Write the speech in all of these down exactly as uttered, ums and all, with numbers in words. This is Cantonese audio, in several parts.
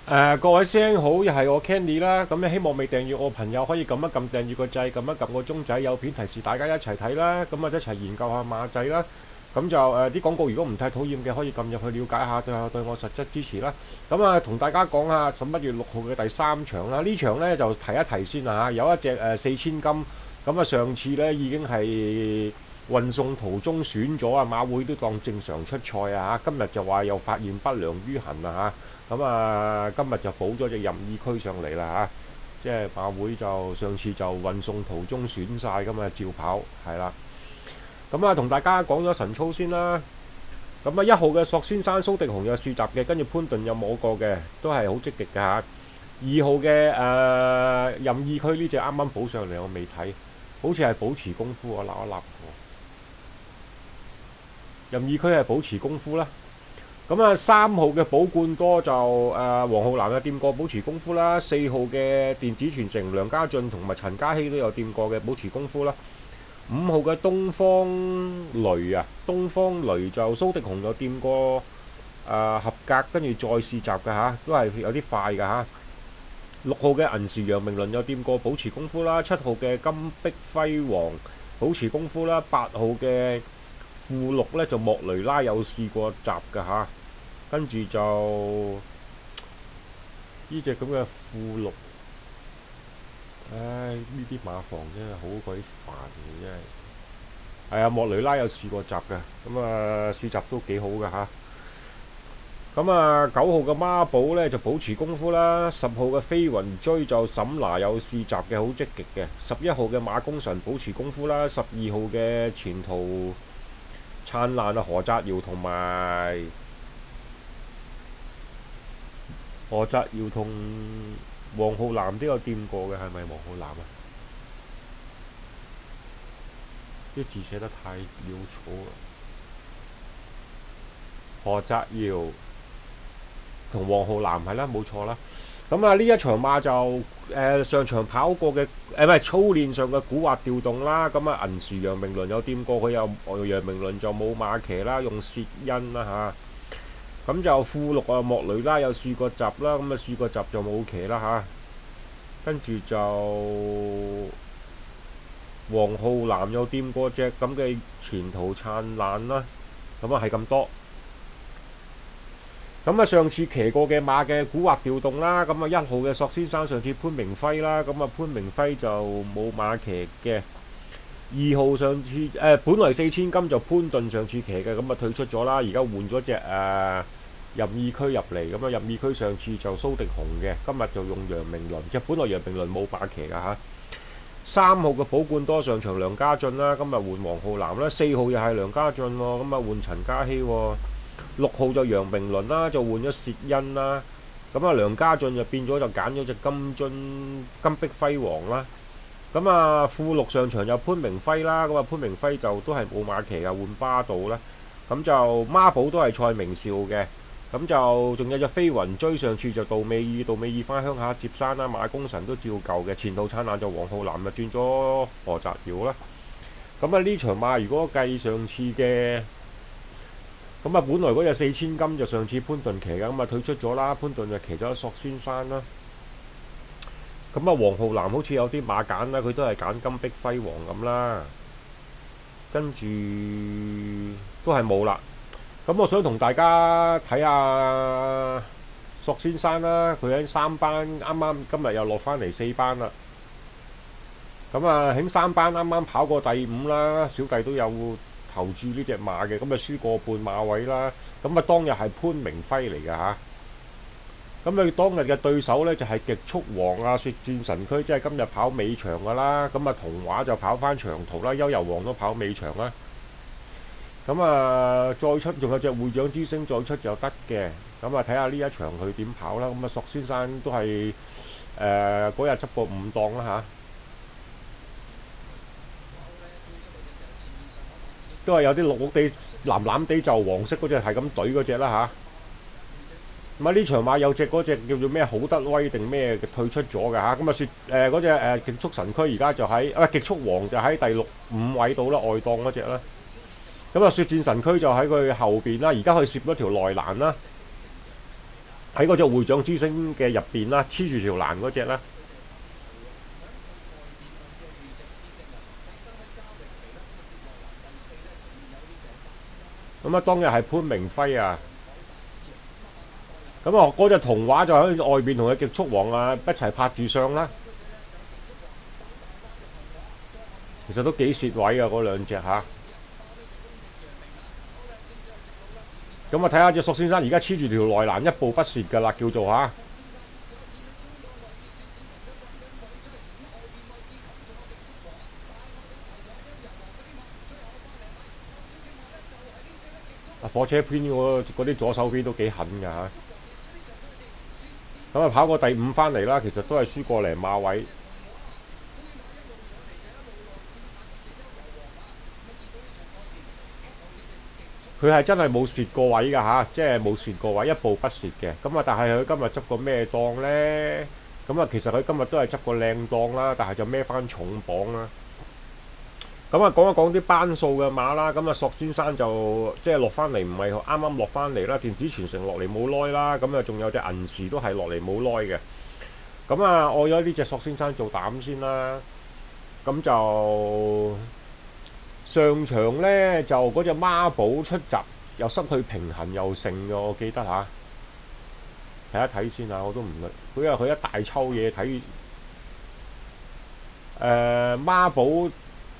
誒、各位師兄好，又係我 Kenny 啦。咁咧希望未訂閱我朋友可以撳一撳訂閱個掣，撳一撳個鐘仔，有片提示大家一齊睇啦。咁啊一齊研究下馬仔啦。咁就誒啲廣告如果唔太討厭嘅，可以撳入去了解下，對下對我實質支持啦。咁啊同大家講下十一月六號嘅第三場啦。呢場呢就提一提先啦嚇，有一隻誒四千金。咁啊上次呢已經係運送途中選咗啊，馬會都當正常出賽啊嚇。今日就話又發現不良於行啊嚇。咁啊，今日就補咗隻任意區上嚟啦嚇，即係馬會就上次就運送途中選晒，咁啊照跑係啦。咁啊，同大家講咗神操先啦。咁啊，一號嘅索先生蘇迪雄有試閘嘅，跟住潘頓有摸過嘅，都係好積極嘅嚇。二號嘅誒、呃、任意區呢隻啱啱補上嚟，我未睇，好似係保持功夫，我揦一揦。任意區係保持功夫啦。咁啊，三號嘅寶冠多就誒黃浩南有掂過保持功夫啦，四號嘅電子傳承梁家俊同埋陳嘉熙都有掂過嘅保持功夫啦。五號嘅東方雷啊，東方雷就蘇迪雄有掂過誒、呃、合格，跟住再試閘嘅嚇，都係有啲快嘅嚇。六號嘅銀時楊明倫有掂過保持功夫啦，七號嘅金碧輝煌保持功夫啦，八號嘅富六咧就莫雷拉有試過閘嘅嚇。跟住就呢隻咁嘅富六，唉，呢啲馬房真係好鬼煩嘅，真係。係啊，莫雷拉有試過閘嘅，咁啊試閘都幾好嘅嚇。咁啊九號嘅孖寶呢就保持功夫啦，十號嘅飛雲追就沈拿有試閘嘅，好積極嘅。十一號嘅馬功臣保持功夫啦，十二號嘅前途燦爛啊何澤堯同埋。何澤堯同黃浩南都有掂過嘅，係咪黃浩南啊？啲字寫得太潦草啦。何澤堯同黃浩南係啦，冇錯啦。咁啊，呢一場馬就誒、呃、上場跑過嘅誒唔係操練上嘅古惑調動啦。咁啊銀時楊明倫有掂過，佢又楊明倫就冇馬騎啦，用薛恩啦嚇。咁就富六啊，莫雷拉有試過閘啦，咁啊試過閘就冇騎啦嚇。跟住就黃浩南有掂過隻咁嘅前途燦爛啦，咁啊係咁多。咁啊上次騎過嘅馬嘅古惑調動啦，咁啊一號嘅索先生上次潘明輝啦，咁啊潘明輝就冇馬騎嘅。二號上次誒、呃、本來四千金就潘頓上次騎嘅，咁啊退出咗啦，而家換咗隻誒任意區入嚟，咁啊任意區上次就蘇迪雄嘅，今日就用楊明倫，即係本來楊明倫冇馬騎㗎嚇。三號嘅寶冠多上場梁家俊啦，今日換黃浩南啦，四號又係梁家俊喎，咁啊換陳嘉熙喎。六號就楊明倫啦，就換咗薛恩啦，咁啊梁家俊就變咗就揀咗隻金樽金碧輝煌啦。咁啊，富六上場就潘明輝啦，咁啊潘明輝就都係冇馬騎啊，換巴道啦。咁就孖寶都係蔡明少嘅，咁就仲有隻飛雲追，上次就杜美爾，杜美爾翻鄉下接山啦，馬功臣都照舊嘅，前途燦爛就黃浩南就轉咗何澤堯啦。咁啊呢場馬如果計上次嘅，咁啊本來嗰隻四千金就上次潘頓騎嘅，咁啊退出咗啦，潘頓就騎咗索先生啦。咁啊，黃浩南好似有啲馬揀啦，佢都係揀金碧輝煌咁啦，跟住都係冇啦。咁我想同大家睇下索先生啦，佢喺三班啱啱今日又落翻嚟四班啦。咁啊，喺三班啱啱跑過第五啦，小弟都有投注呢隻馬嘅，咁啊輸過半馬位啦。咁啊當日係潘明輝嚟㗎嚇。咁佢當日嘅對手呢，就係、是、極速王啊，雪戰神區，即係今日跑尾場㗎啦。咁啊童話就跑翻長途啦，悠遊王都跑尾場啦。咁啊再出仲有隻會長之星再出就得嘅。咁啊睇下呢一場佢點跑啦。咁啊索先生都係誒嗰日執過五檔啦嚇，都係有啲綠綠地藍藍地就黃色嗰隻係咁懟嗰隻啦嚇。咁啊呢場馬有隻嗰隻叫做咩好得威定咩退出咗㗎嚇，咁啊雪誒嗰隻誒極速神區而家就喺啊極速王就喺第六五位度啦，外檔嗰隻啦。咁啊雪戰神區就喺佢後邊啦，而家佢攝咗條內欄啦。 喺嗰隻會長之星嘅入邊啦，黐住條欄嗰隻啦。咁啊，當日係潘明輝啊。咁啊，嗰隻童話就喺外邊同佢極速王啊一齊拍住相啦。其實都幾蝕位啊，嗰兩隻嚇。咁啊，睇下隻索先生而家黐住條內欄，一步不蝕㗎啦，叫做嚇。啊，火車邊嗰啲左手邊都幾狠㗎嚇。咁啊，跑過第五翻嚟啦，其實都係輸過嚟馬位。佢係真係冇蝕過位㗎嚇，即係冇蝕過位，一步不蝕嘅。咁啊，但係佢今日執個咩檔呢？咁啊，其實佢今日都係執個靚檔啦，但係就孭翻重磅啦。咁啊，講一講啲班數嘅馬啦。咁啊，索先生就即係落翻嚟，唔係啱啱落翻嚟啦。電子傳承落嚟冇耐啦。咁啊，仲有隻銀時都係落嚟冇耐嘅。咁啊，我有呢隻索先生做膽先啦。咁就上場呢，就嗰隻孖寶出閘又失去平衡又剩嘅，我記得嚇。睇一睇先啊，我都唔佢因為佢一大抽嘢睇誒孖寶。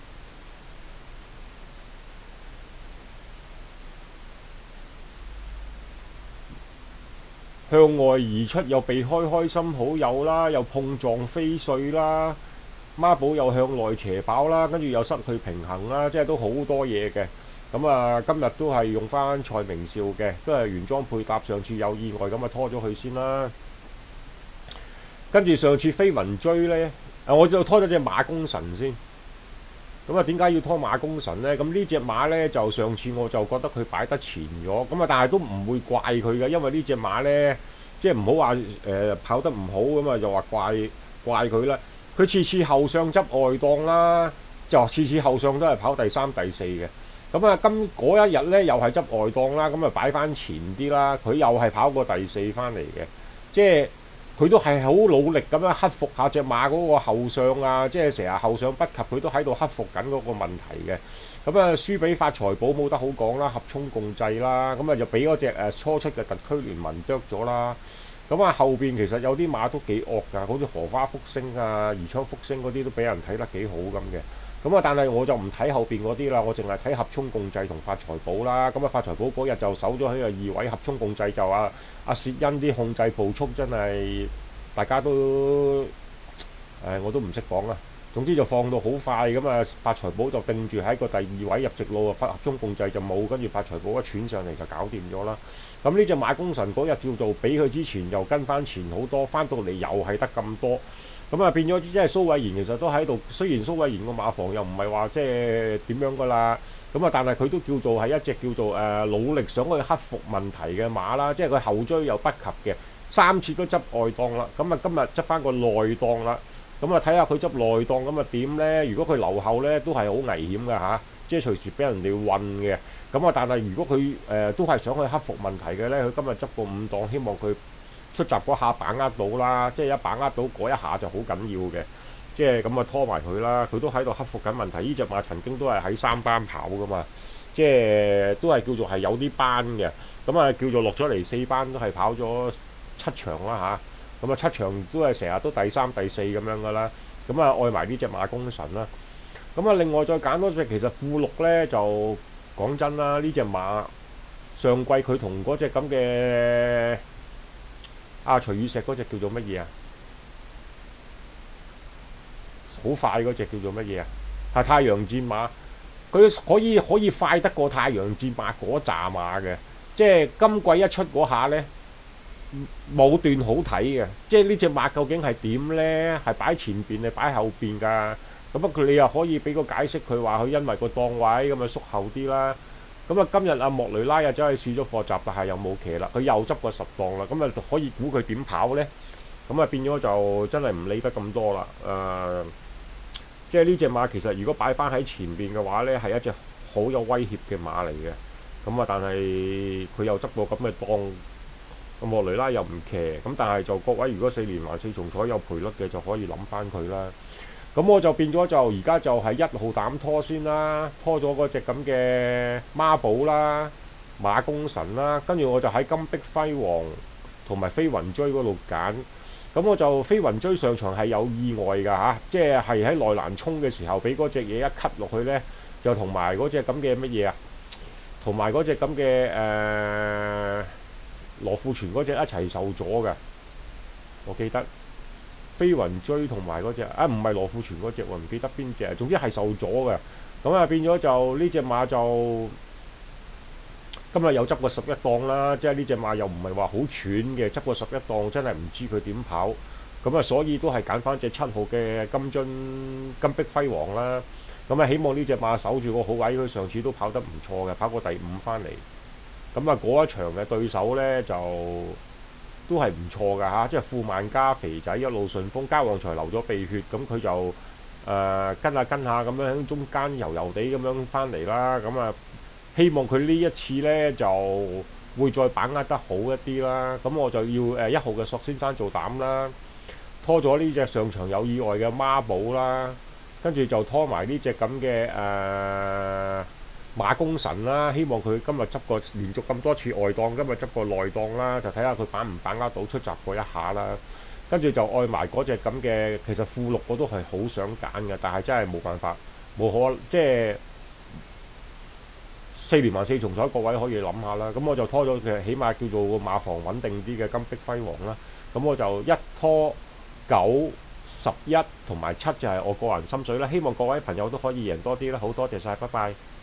向外而出又避開開心好友啦，又碰撞飛碎啦，孖寶又向內斜跑啦，跟住又失去平衡啦，即係都好多嘢嘅。咁啊，今日都係用翻蔡明少嘅，都係原裝配搭。上次有意外咁啊，拖咗佢先啦。跟住上次飛雲追呢，啊我就拖咗隻馬功臣先。咁啊，點解要拖馬功臣呢？咁呢隻馬呢，就上次我就覺得佢擺得前咗，咁啊，但係都唔會怪佢嘅，因為呢隻馬呢，即係唔好話誒跑得唔好咁啊，就話怪怪佢啦。佢次次後上執外檔啦，就次次後上都係跑第三、第四嘅。咁啊，今嗰一日呢，又係執外檔啦，咁啊擺翻前啲啦，佢又係跑過第四翻嚟嘅，即係。佢都係好努力咁樣克服下隻馬嗰個後上啊，即係成日後上不及，佢都喺度克服緊嗰個問題嘅。咁啊，輸俾發財寶冇得好講啦，合衝共濟啦。咁啊，就俾嗰隻誒初出嘅特區聯盟啄咗啦。咁啊，後邊其實有啲馬都幾惡㗎，好似荷花福星啊、宜昌福星嗰啲都俾人睇得幾好咁嘅。咁啊，但係我就唔睇後邊嗰啲啦，我淨係睇合衝共濟同發財寶啦。咁啊，發財寶嗰日就守咗喺個二位，合衝共濟就啊阿薛恩啲控制步速真係大家都誒我都唔識講啦。總之就放到好快咁啊，發財寶就定住喺個第二位入直路啊，合衝共濟就冇，跟住發財寶一傳上嚟就搞掂咗啦。咁呢隻馬功臣嗰日叫做比佢之前又跟翻前好多，翻到嚟又係得咁多。咁啊變咗，即係蘇偉賢其實都喺度。雖然蘇偉賢個馬房又唔係話即係點樣噶啦，咁啊但係佢都叫做係一隻叫做誒、呃、努力想去克服問題嘅馬啦。即係佢後追又不及嘅，三次都執外檔啦。咁啊今日執翻個內檔啦。咁啊睇下佢執內檔咁啊點呢？如果佢留後呢，都係好危險㗎嚇，即係隨時俾人哋韞嘅。咁啊但係如果佢誒、呃、都係想去克服問題嘅呢，佢今日執個五檔，希望佢出閘嗰下把握到啦，即係一把握到嗰一下就好緊要嘅，即係咁啊拖埋佢啦。佢都喺度克服緊問題。呢隻馬曾經都係喺三班跑噶嘛，即係都係叫做係有啲班嘅。咁啊叫做落咗嚟四班都係跑咗七場啦吓，咁啊七場都係成日都第三、第四咁樣噶啦。咁啊愛埋呢隻馬功臣啦。咁啊另外再揀多隻，其實富祿呢，就講真啦，呢隻馬上季佢同嗰隻咁嘅。啊！徐宇石嗰隻叫做乜嘢啊？好快嗰隻叫做乜嘢啊？係太陽戰馬，佢可以可以快得過太陽戰馬嗰扎馬嘅，即係今季一出嗰下呢，冇段好睇嘅。即係呢隻馬究竟係點呢？係擺前邊定擺後邊㗎？咁不過你又可以俾個解釋，佢話佢因為個檔位咁啊縮後啲啦。咁啊，今日阿莫雷拉又走去試咗課習，但係又冇騎啦，佢又執過十檔啦，咁啊可以估佢點跑呢？咁啊變咗就真係唔理得咁多啦。誒、呃，即係呢隻馬其實如果擺翻喺前邊嘅話呢，係一隻好有威脅嘅馬嚟嘅。咁啊，但係佢又執過咁嘅檔， 咁莫雷拉又唔騎，咁但係就各位如果四連環四重彩有賠率嘅就可以諗翻佢啦。咁我就變咗就而家就係一號膽拖先啦，拖咗嗰隻咁嘅孖寶啦、馬功臣啦，跟住我就喺金碧輝煌同埋飛雲追嗰度揀。咁我就飛雲追上場係有意外㗎嚇，即係係喺內欄衝嘅時候俾嗰隻嘢一 cut 落去呢，就同埋嗰隻咁嘅乜嘢啊，同埋嗰隻咁嘅誒羅富全嗰隻一齊受咗嘅，我記得飛雲追同埋嗰隻啊，唔係羅富全嗰隻喎，唔記得邊隻，總之係受咗嘅。咁啊變咗就呢隻馬就今日有執過十一檔啦，即係呢隻馬又唔係話好喘嘅，執過十一檔真係唔知佢點跑。咁啊所以都係揀翻隻七號嘅金樽金碧輝煌啦。咁啊希望呢隻馬守住個好位，佢上次都跑得唔錯嘅，跑過第五翻嚟。咁啊嗰一場嘅對手呢，就都係唔錯㗎嚇，即係富萬加肥仔一路順風，加旺財流咗鼻血，咁佢就誒、呃、跟下跟下咁樣喺中間油油地咁樣翻嚟啦。咁啊希望佢呢一次呢，就會再把握得好一啲啦。咁我就要誒一號嘅索先生做膽啦，拖咗呢隻上場有意外嘅孖寶啦，跟住就拖埋呢隻咁嘅誒馬功臣啦，希望佢今日執個連續咁多次外檔，今日執個內檔啦，就睇下佢把唔把握到出閘過一下啦。跟住就愛埋嗰隻咁嘅，其實副六我都係好想揀嘅，但係真係冇辦法，冇可即係四連環四重彩，各位可以諗下啦。咁我就拖咗嘅，起碼叫做個馬房穩定啲嘅金碧輝煌啦。咁我就一拖九十一同埋七就係我個人心水啦。希望各位朋友都可以贏多啲啦。好多謝晒，拜拜。